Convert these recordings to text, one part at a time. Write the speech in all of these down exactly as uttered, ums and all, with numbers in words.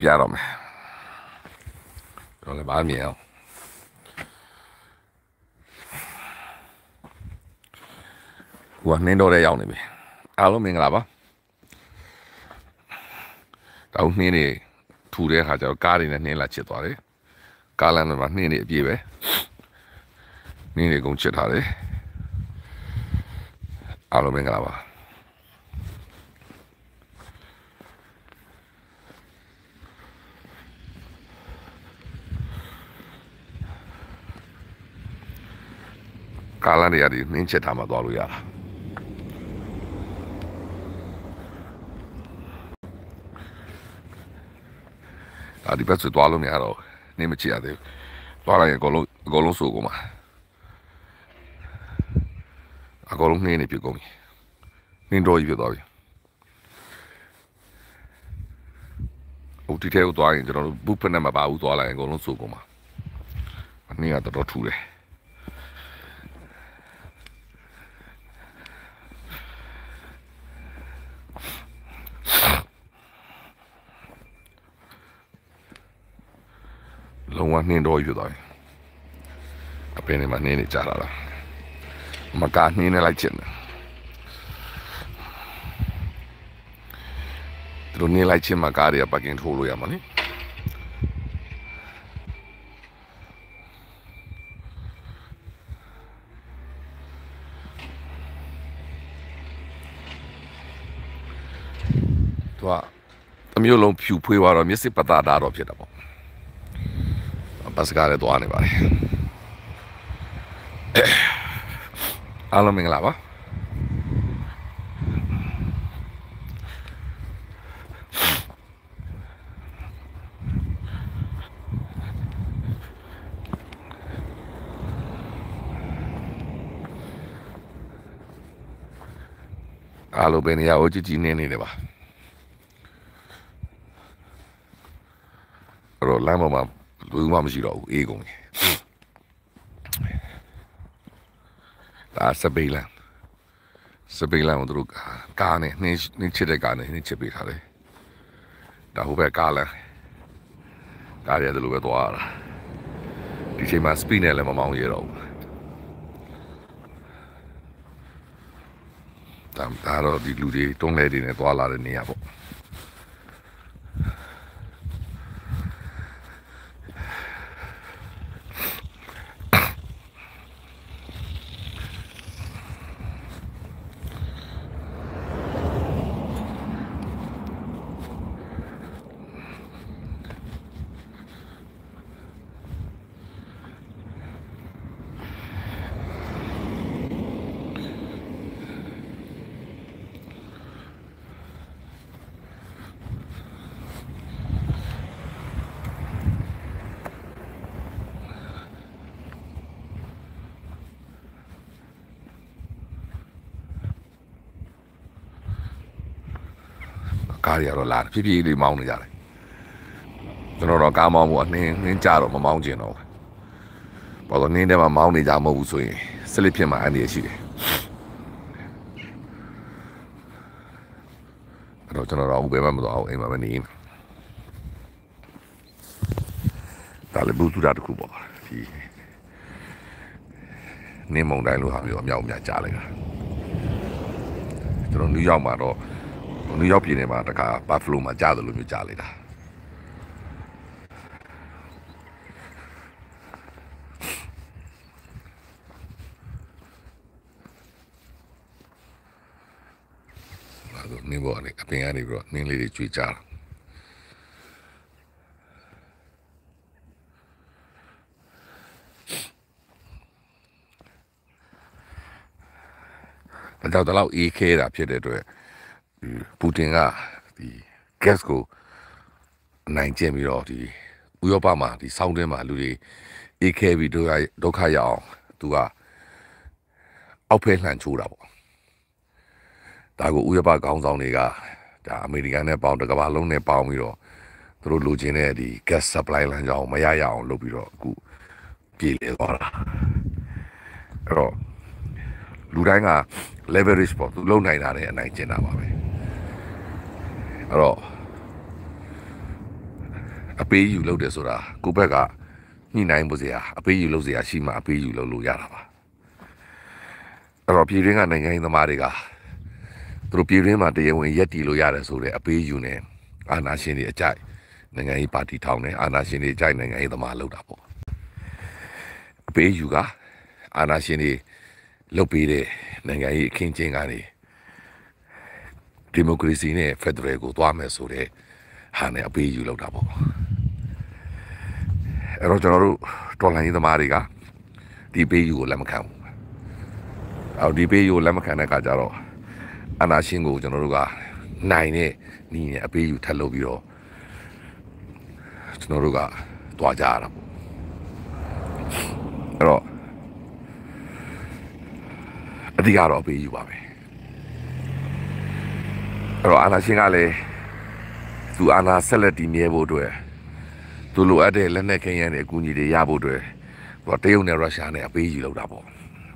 ပြတော့မယ်ကျွန်တော်လည်းဘာမြင်အောင်ဟိုကနှင်းတော့တဲ့ရောက်နေပြီအားလုံးမင်္ဂလာပါတောင်းနှင်းနေထူတဲ့အခါကျတော့ကားတွေနဲ့နှင်းလာချစ်သွားတယ်ကားလမ်းတွေမှာနှင်းနေအပြည့်ပဲနှင်းတွေကုန်ချစ်ထားတယ်အားလုံးမင်္ဂလာပါကားလမ်းတွေကနေနှင်းချစ်ထားမှသွားလို့ရတာဒါဒီဘက်ဆိုသွားလို့မရတော့နေမချစ်ရသေးဘူးသွားလိုက်ရင်အကုန်လုံးအကုန်လုံးစိုးကုန်မှာအကုန်လုံးနှင်းနေပြကုန်ပြီနှင်းတော့ကြီးပြသွားပြီဟိုဒီထဲကိုသွားရင်ကျွန်တော်တို့ဘူးဖက်နဲ့မပါဘူးသွားလိုက်ရင်အကုန်လုံးစိုးကုန်မှာနှင်းကတော်တော်ထူတယ်လုံးဝနှင်းတော့ယူသွားပြီအပင်တွေမှာနှင်းနေကြတာလားမကားနှင်းနေလိုက်ချင်တယ်သူတို့နှင်းလိုက်ချင်မှာကားတွေကပကင်ထိုးလို့ရမှာလေသူကအမျိုးလုံးဖြူဖွေးသွားတော့မျက်စိပတ်သားတာတော့ဖြစ်တာပေါ့ဘတ်စကားလည်းသွားနေပါတယ်အားလုံးမင်္ဂလာပါအားလုံးပဲနေရာကိုကြည့်ကြည့်နေနေတယ်ပါအဲ့တော့လမ်းပေါ်မှာလူမှမရှိတော့ဘူးအေးကုန်ပြီဒါစပိန်လန်စပိန်လန်ကိုတို့ကားနဲ့နှင်းနှင်းချစ်တဲ့ကားနဲ့နှင်းချစ်ပေးထားတယ်ဒါဟိုဘက်ကားလန်ကားရတယ်လို့ပဲသွားရတာဒီချိန်မှာစပိန်နဲ့လည်းမမောင်းရတော့ဘူးဒါဒါတော့ဒီလူတွေတုံးလဲတွေနဲ့သွားလာတဲ့နေရာပေါ့ကားရတော့လာဖြည်းဖြည်းလေးမောင်းနေကြတယ်ကျွန်တော်တော့ကားမောင်းဖို့အနှင်းနှင်းကြတော့မမောင်းကျင်တော့ဘူးဘာလို့နှင်းထဲမှာမောင်းနေကြမဟုတ်ဘူးဆိုရင်စလစ်ဖြစ်မှာအန်ဒီရရှိတယ်အဲ့တော့ကျွန်တော်တော့ဘယ်မှမသွားအောင်အိမ်မှာပဲနေဒါလည်းဘူးသူတာတခုပေါ့ဒီနင်းမုံတိုင်းလို့ဟာမျိုးအမြောက်အများကြားလိုက်တာကျွန်တော်နယူးယောက်မှာတော့နယူးယောက်ပြည်နယ်မှာတခါဘတ်ဖလိုမှာကြားတယ်လို့မျိုးကြားလိုက်တာအဲ့တော့နင်းဘောကနေအပင်ကနေပြီးတော့နင်းလေးတွေကျွေးကြတာဒါတော့တော့အေးခဲတာဖြစ်တဲ့အတွက်ပူတင်ကဒီ gas ကိုနိုင်ကျင်ပြီးတော့ဒီဥရောပမှာဒီဆောင်းတွင်းမှာလူတွေအေးခဲပြီးဒုက္ခဒုက္ခရအောင်သူကအောက်ဖဲလှန်ချိုးတာပေါ့ဒါကိုဥရောပခေါင်းဆောင်တွေကဒါအမေရိကန်နဲ့ပေါင်းတစ်ကမ္ဘာလုံးနဲ့ပေါင်းပြီးတော့သူတို့လိုချင်တဲ့ဒီ gas supply လမ်းကြောင်းမရရအောင်လုပ်ပြီးတော့အခုပြည်လေသွားတာအဲ့တော့လူတိုင်းက leverage ပေါ့သူလုံနိုင်တာနဲ့အနိုင်ကျင့်တာပါပဲအဲ့တော့အပေးယူလုပ်တယ်ဆိုတာကိုယ့်ဘက်ကညှိနှိုင်းဖို့စရာအပေးယူလုပ်စရာရှိမှအပေးယူလုပ်လို့ရတာပါအဲ့တော့ပြည်တွင်းကနိုင်ငံရေးသမားတွေကသူတို့ပြည်တွင်းမှာတရားဝင်ရက်တီလို့ရတယ်ဆိုတဲ့အပေးယူနေအာဏာရှင်တွေအကြိုက်နိုင်ငံရေးပါတီထောင်တယ်အာဏာရှင်တွေအကြိုက်နိုင်ငံရေးသမားလုပ်တာပေါ့အပေးယူကအာဏာရှင်တွေလုပ်ပေးတဲ့နိုင်ငံရေးအခင်းကျင်းကနေဒီမိုကရေစီနဲ့ဖက်ဒရယ်ကိုသွားမယ်ဆိုတဲ့ဟာနဲ့အပေးယူလုပ်တာပေါ့အဲ့တော့ကျွန်တော်တို့တော်လှန်ရေးသမားတွေကဒီပေးယူကိုလက်မခံဘူးအော်ဒီပေးယူကိုလက်မခံတဲ့အခါကျတော့အာဏာရှင်ကိုကျွန်တော်တို့ကနိုင်တဲ့နီးနဲ့အပေးယူထပ်လုပ်ပြီးတော့ကျွန်တော်တို့ကတွားကြရတာပေါ့အဲ့တော့အဓိကတော့အပေးယူပါပဲအဲ့တော့အာဏာရှင်ကလည်းသူအာဏာဆက်လက်တည်မြဲဖို့အတွက်သူလိုအပ်တဲ့လက်နက်ခဲယမ်းတွေအကူအညီတွေရဖို့အတွက်သူကတရုတ်နဲ့ရုရှားနဲ့အပေးယူလုပ်တာပေါ့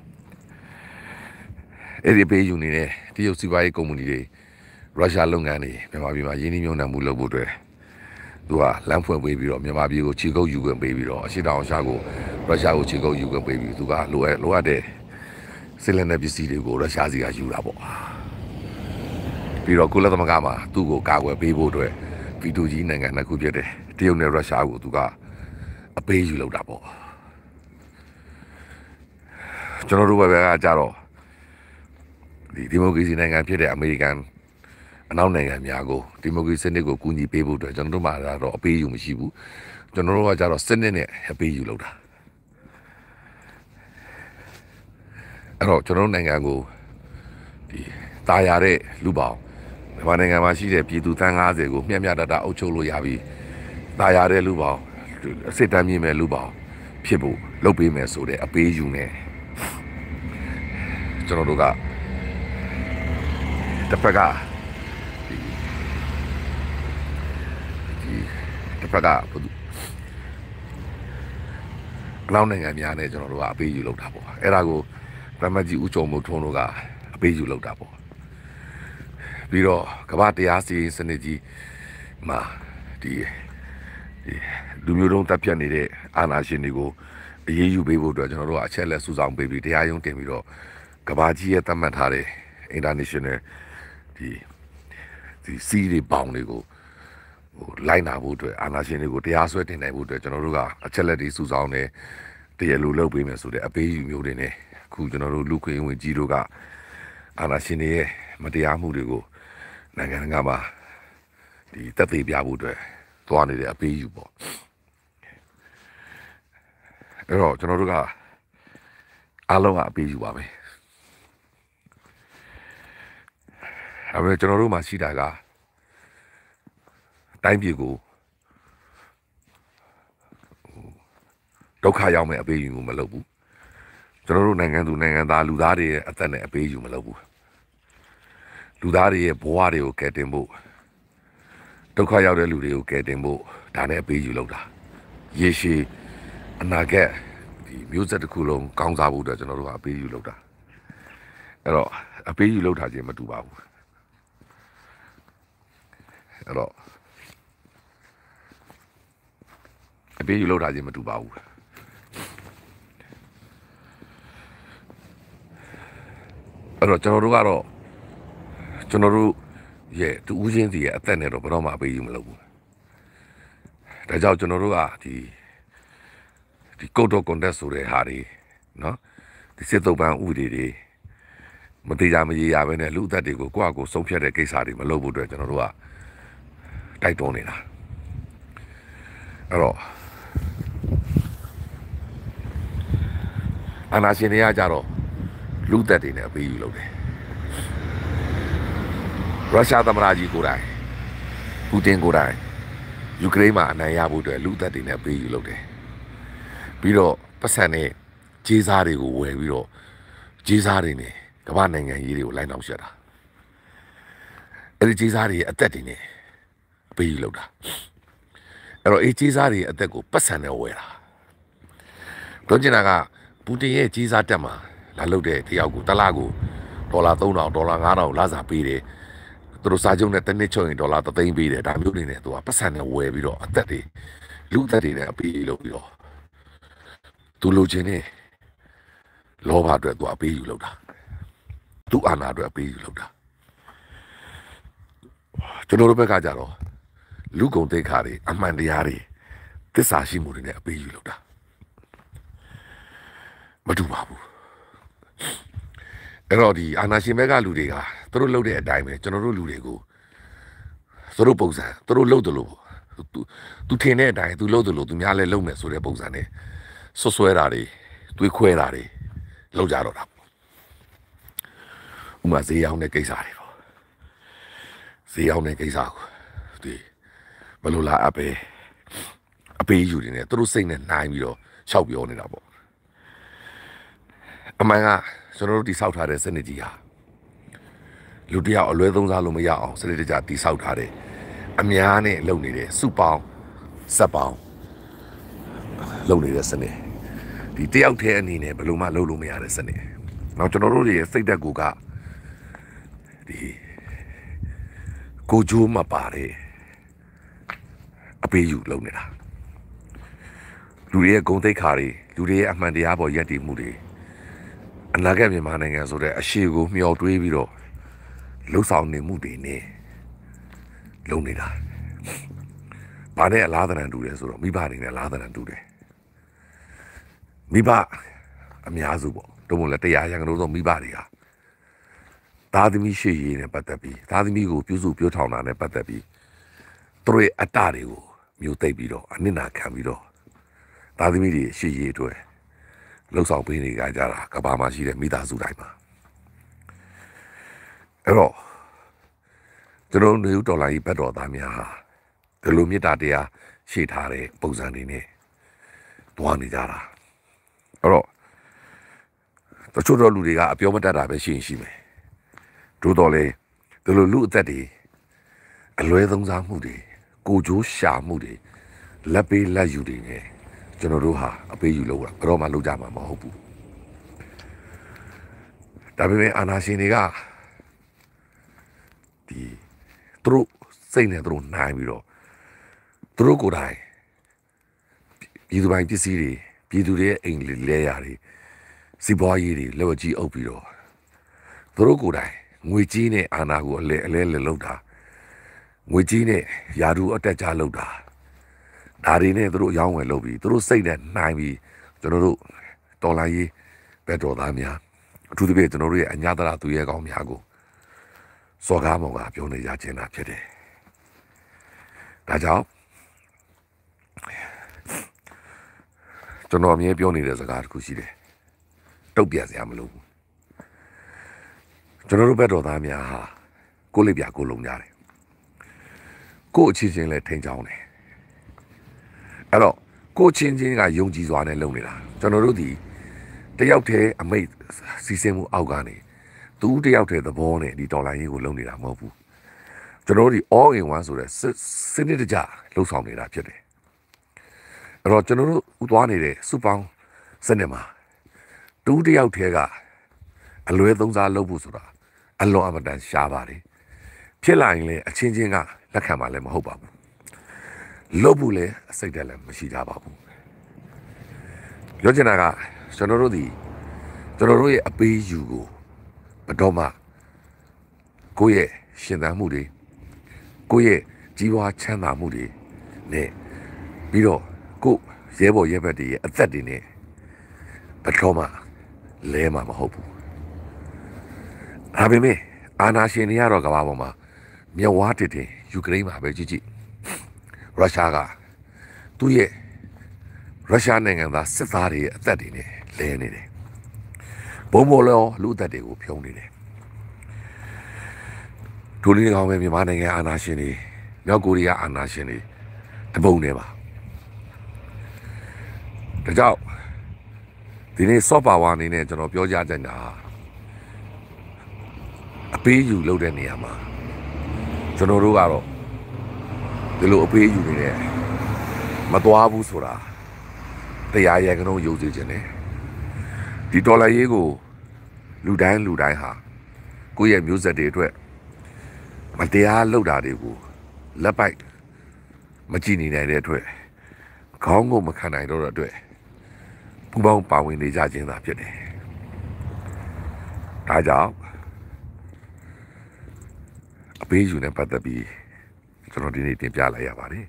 အဲ့ဒီအပေးယူနေတဲ့တရုတ်စီးပွားရေးကုမ္ပဏီတွေရုရှားလုပ်ငန်းတွေမြန်မာပြည်မှာရင်းနှီးမြှုပ်နှံမှုလုပ်ဖို့အတွက်သူကလမ်းဖွင့်ပေးပြီးတော့မြန်မာပြည်ကိုခြေကုပ်ယူခွင့်ပေးပြီးတော့အရှိတောင်ရှားကိုရုရှားကိုခြေကုပ်ယူခွင့်ပေးပြီးသူကလိုအပ်လိုအပ်တဲ့စစ်လက်နက်ပစ္စည်းတွေကိုရုရှားစီကယူတာပေါ့ပြီးတော့ကုလသမဂ္ဂမှာသူ့ကိုကာကွယ်ပေးဖို့အတွက်ဗီတိုကြီးနိုင်ငံနှစ်ခုဖြစ်တဲ့တရုတ်နဲ့ရုရှားကိုသူကအပေးယူလုပ်တာပေါ့ကျွန်တော်တို့ဘက်ကကြတော့ဒီဒီမိုကရေစီနိုင်ငံဖြစ်တဲ့အမေရိကန်အနောက်နိုင်ငံများကိုဒီမိုကရေစီစနစ်ကိုကူညီပေးဖို့အတွက်ကျွန်တော်တို့မှာတော့အပေးယူမရှိဘူးကျွန်တော်တို့ကကြတော့စနစ်နဲ့အပေးယူလုပ်တာအဲ့တော့ကျွန်တော်နိုင်ငံကိုဒီတာယာတဲ့လူပေါင်းမြန်မာနိုင်ငံမှာရှိတဲ့ပြည်သူတန်း၅၀ကိုမျှမျှတတအုပ်ချုပ်လို့ရပြီးတာယာတဲ့လူပေါင်းအစစ်တမ်းမြင့်မဲ့လူပေါင်းဖြစ်ဖို့လုပ်ပေးမယ်ဆိုတဲ့အပေးယူနေကျွန်တော်တို့ကတစ်ဖက်ကဒီတစ်ဖက်ကအနောက်နိုင်ငံများနဲ့ကျွန်တော်တို့ကအပေးယူလုပ်တာပေါ့အဲ့ဒါကိုဗမကြီးဦးကျော်မိုးထွန်းတို့ကအပေးယူလုပ်တာပေါ့ပြီးတော့ကမ္ဘာတရားစီရင်စနစ်ကြီးမှာဒီလူမျိုးတုံးတပ်ဖြတ်နေတဲ့အာဏာရှင်တွေကိုအရေးယူပေးဖို့အတွက်ကျွန်တော်တို့ကအချက်လက်စုဆောင်ပေးပြီးတရားရုံးတင်ပြီးတော့ကမ္ဘာကြီးရဲ့သတ်မှတ်ထားတဲ့ international ဒီဒီစီးတွေပေါင်းတွေကိုဟိုလိုက်နာဖို့အတွက်အာဏာရှင်တွေကိုတရားစွဲတင်နိုင်ဖို့အတွက်ကျွန်တော်တို့ကအချက်လက်တွေစုဆောင်နေတရားလိုလုပ်ပေးမယ်ဆိုတဲ့အပေးယူမျိုးတွေနဲ့အခုကျွန်တော်တို့လူခွင့်ဝင်ကြီးတို့ကအာဏာရှင်တွေရဲ့မတရားမှုတွေကိုနိုင်ငံကမှာဒီတက်သေးပြဖို့အတွက်သွားနေတဲ့အပေးယူပေါ့အဲ့တော့ကျွန်တော်တို့ကအားလုံးကအပေးယူပါပဲအဲ့တော့ကျွန်တော်တို့မှာရှိတာကတိုင်းပြည်ကိုဒုက္ခရောက်မဲ့အပေးယူမှုမလုပ်ဘူးကျွန်တော်တို့နိုင်ငံသူနိုင်ငံသားလူသားတွေရဲ့အသက်နဲ့အပေးယူမလုပ်ဘူးလူသားတွေရဲ့ဘဝတွေကိုကယ်တင်ဖို့ဒုက္ခရောက်တဲ့လူတွေကိုကယ်တင်ဖို့ဒါနဲ့အပေးယူလုပ်တာရေရှည်အနာဂတ်ဒီမျိုးဆက်တစ်ခုလုံးကောင်းစားဖို့အတွက်ကျွန်တော်တို့ကအပေးယူလုပ်တာအဲ့တော့အပေးယူလုပ်တာချင်းမတူပါဘူးအဲ့တော့အပေးယူလုပ်တာချင်းမတူပါဘူးအဲ့တော့ကျွန်တော်တို့ကတော့ကျွန်တော်တို့ရဲ့တူဦးချင်းစီရဲ့အသက်နဲ့တော့ဘယ်တော့မှအပေးယူမလုပ်ဘူးဒါကြောင့်ကျွန်တော်တို့ကဒီဒီကုတ်တော့ကွန်တက်ဆိုတဲ့ဟာတွေနော်ဒီစစ်တုပ်ပန်းဥပဒေတွေမတိကြမရေရပဲနဲ့လူအသက်တွေကိုကိုယ့်အကိုဆုံးဖြတ်တဲ့ကိစ္စတွေမလုပ်ဖို့အတွက်ကျွန်တော်တို့ကတိုက်တွန်းနေတာအဲ့တော့အာဏာရှင်တွေကကြတော့လူသက်တွေနဲ့အပေးယူလုပ်တယ်ရုရှားသမ္မတကြီးကိုယ်တိုင်ပူတင်ကိုယ်တိုင်ယူကရိန်းမှာအနိုင်ရဖို့အတွက်လူသက်တွေနဲ့အပေးယူလုပ်တယ်ပြီးတော့ပတ်စံနဲ့ဂျေးစားတွေကိုဝယ်ပြီးတော့ဂျေးစားတွေနဲ့ကမ္ဘာနိုင်ငံကြီးတွေကိုလိုက်နောက်ဆက်တာအဲ့ဒီဂျေးစားတွေရဲ့အသက်တွေနဲ့အပေးယူလုပ်တာအဲ့တော့အေးဂျေးစားတွေရဲ့အသက်ကိုပတ်စံနဲ့ဝယ်တာတို့ကျင်တာကပူတင်ရဲ့ဂျေးစားတက်မှာလာလုပ်တဲ့တယောက်ကိုတစ်လကိုဒေါ်လာသုံးထောင်ဒေါ်လာငါးထောင်လာစားပေးတယ်သူတို့စာချုပ်နဲ့တစ်နှစ်ချုပ်ရင်ဒေါ်လာတစ်သိန်းပေးတယ်ဒါမျိုးတွေနဲ့သူကပတ်စံနဲ့ဝယ်ပြီးတော့အသက်တွေလူအသက်တွေနဲ့အပေးလုပ်ပြီးတော့သူလိုချင်တဲ့လောဘအတွက်သူအပေးယူလုပ်တာသူအာဏာအတွက်အပေးယူလုပ်တာကျွန်တော်တို့ဘက်ကကြတော့လူကုန်သိက္ခာတွေအမှန်တရားတွေသစ္စာရှိမှုတွေနဲ့အပေးယူလုပ်တာမတူပါဘူးအဲ့တော့ဒီအာဏာရှင်ဘက်ကလူတွေကသူတို့လုပ်တဲ့အတိုင်းပဲကျွန်တော်တို့လူတွေကိုသူတို့ပုံစံသူတို့လုပ်တယ်လို့သူသူထင်တဲ့အတိုင်းသူလုပ်တယ်လို့သူများလည်းလုပ်မယ်ဆိုတဲ့ပုံစံနဲ့ဆွဆွဲတာတွေတွေးခွဲတာတွေလုပ်ကြတော့တာဥမာဈေးရောက်တဲ့ကိစ္စတွေပေါ့ဈေးရောက်တဲ့ကိစ္စကိုဒီဘယ်လိုလာအပ်ပဲအပေးယူနေတယ်သူတို့စိတ်နဲ့နိုင်ပြီးတော့ရှောက်ပြောနေတာပေါ့အမှန်ကကျွန်တော်တို့တိဆောက်ထားတဲ့စနစ်ကြီးဟာလူတယောက်အလွဲသုံးစားလို့မရအောင်စနစ်တကျတိဆောက်ထားတဲ့အများနဲ့လုပ်နေတဲ့စုပေါင်းစက်ပေါင်းလုပ်နေတဲ့စနစ်ဒီတယောက်တည်းအနေနဲ့ဘယ်လိုမှလုပ်လို့မရတဲ့စနစ်နောက်ကျွန်တော်တို့ရဲ့စိတ်ဓာတ်ကိုကဒီကိုကြိုးမပါတဲ့အပေးယူလုပ်နေတာလူတွေရဲ့ဂုဏ်သိက္ခာတွေလူတွေရဲ့အမှန်တရားပေါ်ယက်တည်မှုတွေအနာဂတ်မြန်မာနိုင်ငံဆိုတဲ့အရှိကိုမျှော်တွေးပြီးတော့လှုပ်ဆောင်နေမှုတွေနဲ့လုပ်နေတာ။ဘာနဲ့အလားတန်တူတယ်ဆိုတော့မိဘတွေနဲ့အလားတန်တူတယ်။မိဘအများစုပေါ့။တို့မို့လဲတရားရံကတော့တော့မိဘတွေဟာသားသမီးရှိရေးနဲ့ပတ်သက်ပြီးသားသမီးကိုပြုစုပြောထောင်တာနဲ့ပတ်သက်ပြီးသူတို့ရဲ့အတ္တတွေကိုမျိုးသိပ်ပြီးတော့အနစ်နာခံပြီးတော့သားသမီးတွေရှိရေးအတွက်လှုပ်ဆောင်ပေးနေကြကြတာကဘာမှရှိတဲ့မိသားစုတိုင်းမှာအဲ့တော့ကျွန်တော်နေဦးတော်လိုင်းဘက်တော်သားများဟာဒီလိုမေတ္တာတရားရှိထားတဲ့ပုံစံတွေနဲ့တွားနေကြတာအဲ့တော့တချို့တော်လူတွေကအပြောမတတ်တာပဲရှိရင်ရှိမယ်တို့တော်လေဒီလိုလူအသက်တွေအလွဲသုံးစားမှုတွေကိုကြိုးရှာမှုတွေလက်ပေးလက်ယူတွေနဲ့ကျွန်တော်တို့ဟာအပေးယူလို့ဘယ်တော့မှလုပ်ကြမှာမဟုတ်ဘူးဒါပေမဲ့အာဏာရှင်တွေကဒီသူတို့စိတ်နဲ့သူတို့နိုင်ပြီးတော့သူတို့ကိုယ်တိုင်ပြည်သူပိုင်ပစ္စည်းတွေပြည်သူတွေရဲ့အိမ်လေးလဲရတွေစီးပွားရေးတွေလက်ဝကြီးအုပ်ပြီးတော့သူတို့ကိုယ်တိုင်ငွေကြီးနဲ့အာဏာကိုအလဲအလဲလဲလုပ်တာငွေကြီးနဲ့ယာဒူအတက်ကြလုပ်တာဒါတွေနဲ့သူတို့ရောင်းဝယ်လုပ်ပြီးသူတို့စိတ်နဲ့နိုင်ပြီးကျွန်တော်တို့တော်လိုင်းရေးဘက်တော်သားများအထူးသဖြင့်ကျွန်တော်တို့ရဲ့အညာတရသူရဲကောင်းများကိုစော်ကားမောင်ကပြောနေကြခြင်းတာဖြစ်တယ်ဒါကြောင့်ကျွန်တော်အမြဲပြောနေတဲ့စကားတစ်ခုရှိတယ်တုတ်ပြစရာမလိုဘူးကျွန်တော်တို့ဘက်တော်သားများဟာကိုလိပ်ပြကိုလုံးကြတယ်ကိုအချင်းချင်းလဲထိန်ချောင်းတယ်အဲ့တော့ကိုချင်းချင်းကယုံကြည်စွာနဲ့လုပ်နေတာကျွန်တော်တို့ဒီတယောက်တည်းအမိတ်စီစဉ်မှုအောက်ကနေသူတယောက်တည်းသဘောနဲ့ဒီဒေါ်လာရေးကိုလုပ်နေတာမဟုတ်ဘူးကျွန်တော်တို့ဒီ all in one ဆိုတဲ့စနစ်တကျလှုပ်ဆောင်နေတာဖြစ်တယ်အဲ့တော့ကျွန်တော်တို့ဥသွားနေတဲ့စုပေါင်းစနစ်မှာတူတယောက်တည်းကအလွဲသုံးစားလုပ်ဖို့ဆိုတာအလွန်အမတန်ရှားပါတယ်ဖြစ်လာရင်လည်းအချင်းချင်းကလက်ခံမှာလည်းမဟုတ်ပါဘူးလုပ်ဖို့လည်းအစိတ်တက်လည်းမရှိကြပါဘူးပြောချင်တာကကျွန်တော်တို့ဒီကျွန်တော်တို့ရဲ့အပေးယူကိုဘတော်မှကိုယ့်ရဲ့ရှင်သန်မှုတွေကိုယ့်ရဲ့ကြီးပွားချမ်းသာမှုတွေနဲ့ပြီးတော့ကိုယ့်ရဲဘော်ရဲဘက်တွေရဲ့အသက်တွေနဲ့ဘတော်မှလဲမှာမဟုတ်ဘူးဒါပေမဲ့အာဏာရှင်တွေကတော့ကမ္ဘာပေါ်မှာမြဝါတစ်တင်ယူကရိန်းမှာပဲကြည့်ကြည့်ရုရှားကသူ့ရဲ့ရုရှားနိုင်ငံသားစစ်သားတွေရဲ့အသက်တွေနဲ့လဲနေတယ်ဘုံဘောလောလူအသက်တွေကိုဖြုံးနေတယ်ဒိုလီကောင်ပဲမြန်မာနိုင်ငံအာဏာရှင်တွေမြောက်ကိုရီးယားအာဏာရှင်တွေတပုံနေပါဒါကြောင့်ဒီနေ့ဆော့ပါဝါအနေနဲ့ကျွန်တော်ပြောကြကြတာအပေးယူလုပ်တဲ့နေရာမှာကျွန်တော်တို့ကတော့ဒီလိုအပေးယူနေတဲ့မသွားဘူးဆိုတာတရားရံကတော့ယုံကြည်ခြင်းနဲ့ဒီဒေါ်လာရေးကိုလူတိုင်းလူတိုင်းဟာကိုယ့်ရဲ့မျိုးဆက်တွေအတွက်မတရားလှုပ်တာတွေကိုလက်ပိုက်မကြည့်နေနိုင်တဲ့အတွက်ခေါင်းကိုမခံနိုင်တော့တဲ့အတွက်ပူပေါင်းပါဝင်နေကြခြင်းသာဖြစ်တယ်။ဒါကြောင့်အပေးယူနဲ့ပတ်သက်ပြီးကျွန်တော်ဒီနေ့တင်ပြလိုက်ရပါတယ်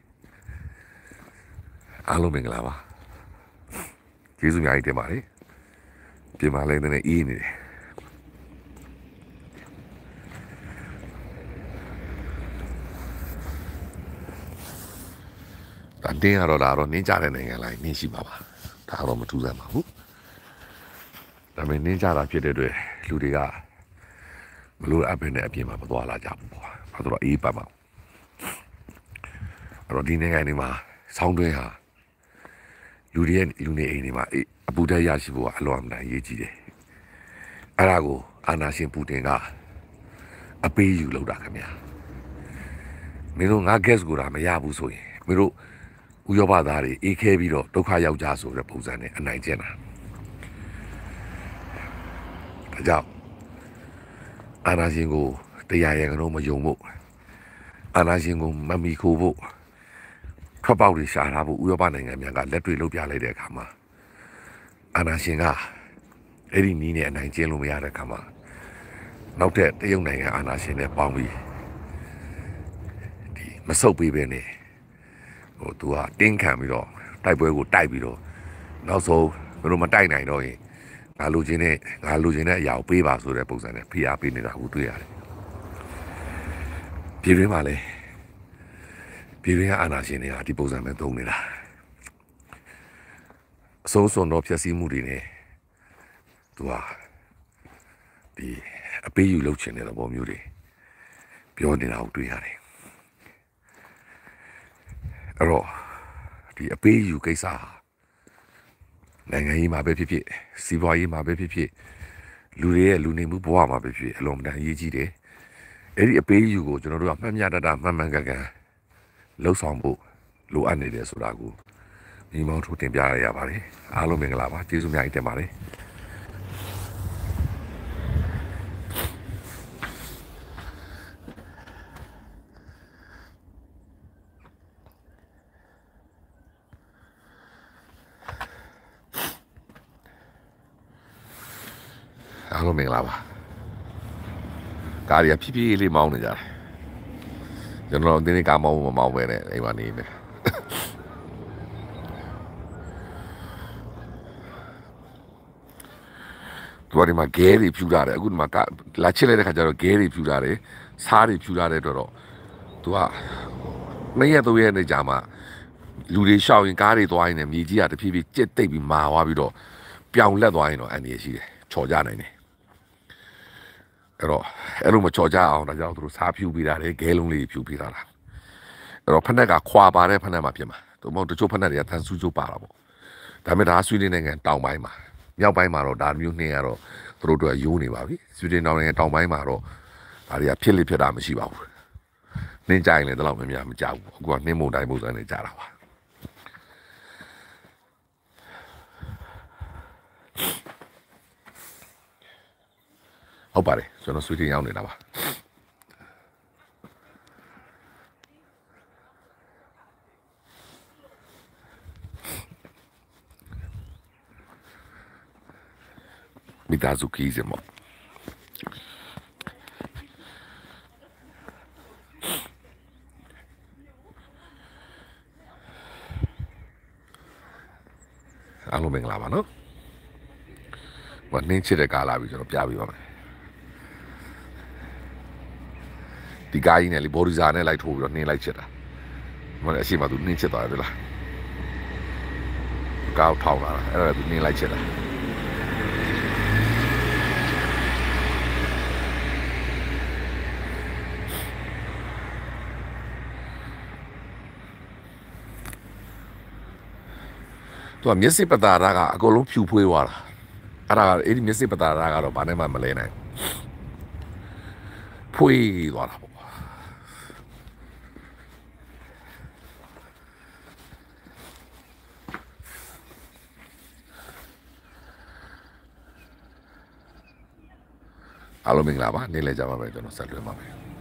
။အားလုံးမင်္ဂလာပါ။ကျေးဇူးအများကြီးတင်ပါတယ်။ပြင်မာလည်းနည်းနည်းအေးနေတယ်။ဒါတင်းရတော့ဒါတော့နင်းကြတဲ့နိုင်ငံလိုက်နင်းရှိပါပါဒါတော့မထူးဆန်းပါဘူးဒါပေမဲ့နင်းကြတာဖြစ်တဲ့အတွက်လူတွေကမလို့အပင်နဲ့အပြင်မှာမသွားလာကြဘူးပေါ့ဘာလို့အေးပတ်မှာအဲ့တော့ဒီနိုင်ငံတွေမှာဆောင်းတွင်းဟာလူတွေရဲ့လူနေအိမ်တွေမှာအပူဓာတ်ရရှိဖို့ကအလွန်အမတန်အရေးကြီးတယ်အဲ့ဒါကိုအာနာရှင်ပူတင်ကအပေးယူလုပ်တာခင်ဗျာမင်းတို့ငါ gas ကိုဒါမရဘူးဆိုရင်မင်းတို့ဥရောပသားတွေအေးခဲပြီးတော့ဒုက္ခရောက်ကြဆိုတဲ့ပုံစံနဲ့အနိုင်ကျင့်တာဒါကြောင့်အာနာရှင်ကိုတရားရံကတော့မယုံဖို့အာနာရှင်ကိုမမီခိုဖို့ထွက်ပေါက်တွေရှာထားဖို့ဥရောပနိုင်ငံများကလက်တွေ့လုပ်ပြလိုက်တဲ့အခါမှာအာနာရှင်ကအဲ့ဒီနီးနဲ့အနိုင်ကျင့်လို့မရတဲ့အခါမှာနောက်ထပ်တရုတ်နိုင်ငံအာနာရှင်နဲ့ပေါင်းပြီးဒီမဆုတ်ပေးပဲနဲ့ဟိုသူကတင်းခံပြီးတော့တိုက်ပွဲကိုတိုက်ပြီးတော့နောက်ဆုံးဘယ်လိုမတိုက်နိုင်တော့ရင်ငါလူချင်းနဲ့ငါလူချင်းနဲ့အရာကိုပေးပါဆိုတဲ့ပုံစံနဲ့ဖိအားပေးနေတာကိုတွေ့ရတယ်ပြည်တွင်းမှာလည်းပြည်တွင်းကအာဏာရှင်တွေကဒီပုံစံနဲ့သုံးနေတာအစိုးစွန်တော့ဖြည့်ဆည်းမှုတွေနဲ့သူကဒီအပေးယူလုပ်ချင်တဲ့သဘောမျိုးတွေပြောနေတာကိုတွေ့ရတယ်အဲ့တော့ဒီအပေးယူကိစ္စနိုင်ငံရေးမှာပဲဖြစ်ဖြစ်စီးပွားရေးမှာပဲဖြစ်ဖြစ်လူတွေရဲ့လူနေမှုဘဝမှာပဲဖြစ်အလွန်တန်အရေးကြီးတယ်အဲ့ဒီအပေးယူကိုကျွန်တော်တို့ကမှတ်မြတ်တတ်တာမှန်မှန်ကန်ကန်လှုပ်ဆောင်ဖို့လိုအပ်နေတယ်ဆိုတာကိုညီမောင်တို့တင်ပြရရပါတယ်အားလုံးမင်္ဂလာပါကျေးဇူးများကြီးတင်ပါတယ်အားလုံးမင်္ဂလာပါကားရဖြည်းဖြည်းလေးမောင်းနေကြတယ်ကျွန်တော်ဒီနေ့ကားမောင်းမမောင်းပဲနဲ့အိမ်မှာနေနေသူကဒီမှာဂဲတွေဖြူလာတယ်အခုဒီမှာလာချစ်လိုက်တဲ့ခါကျတော့ဂဲတွေဖြူလာတယ်စားတွေဖြူလာတဲ့တော့တော့သူကနှစ်ရက်သုံးရက်နေကြာမှလူတွေရှောက်ရင်ကားတွေသွားရင်လည်းမြေကြီးကတဖြည်းဖြည်းကျစ်တိတ်ပြီးမာသွားပြီးတော့ပြောင်လက်သွားရင်တော့အန်ဒီရရှိတယ်ချော်ကြနိုင်တယ်အဲ့တော့အဲ့လိုမချော်ကြအောင်ဒါကြောင့်သူတို့စားဖြူပေးတာလေဂဲလုံးလေးဖြူပေးတာလားအဲ့တော့ဖက်နက်ကခွာပါတဲ့ဖက်နက်မှာဖြစ်မှာသူမဟုတ်တချို့ဖက်နက်တွေကတန်ဆူးကျုပ်ပါတာပေါ့ဒါပေမဲ့ဒါဆွေးနွေးနိုင်ငံတောင်ပိုင်းမှာမြောက်ပိုင်းမှာတော့ဒါမျိုးနှင်းရတော့သူတို့တို့ရိုးနေပါပြီဆွေးနွေးနိုင်ငံတောင်ပိုင်းမှာတော့ဒါတွေကဖြစ်လိဖြစ်တာမရှိပါဘူးနှင်းကြရင်လည်းတလောက်များများမကြဘူးအခုကနှင်းမုန်တိုင်းပုံစံနဲ့ကြတာပါဟုတ်ပါတယ်ကျွန်တော်ဆွေးတင်ရောက်နေတာပါမိသားစုခီးစမောအားလုံးမင်္ဂလာပါနော်မနှင်းချစ်တဲ့ကားလာပြီကျွန်တော်ပြပေးပါမယ်ဒီကားကြီးနဲ့လေဘော်ဒီဇာနဲ့လိုက်ထိုးပြီးတော့နှင်းလိုက်ချစ်တာမဟုတ်အရှိမသူနှင်းချစ်သွားတယ်လားကားထောင်းလာတာအဲ့ဒါသူနှင်းလိုက်ချစ်တာသူကမျက်စိပတာရာကအကုန်လုံးဖြူဖွေးသွားတာအဲ့ဒါအဲ့ဒီမျက်စိပတာရာကတော့ဘာနဲ့မှမလဲနိုင်ဖွေးသွားတာပေါ့အားလုံးမင်္ဂလာပါနေ့လည်ကြပါမယ်ကျွန်တော်ဆက်လွှဲပါမယ်